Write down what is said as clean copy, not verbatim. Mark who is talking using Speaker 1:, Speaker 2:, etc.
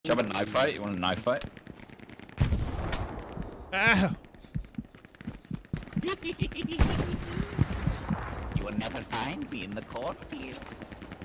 Speaker 1: you have a knife fight? You want a knife fight?
Speaker 2: Ow.
Speaker 1: You will never find me in the cornfields.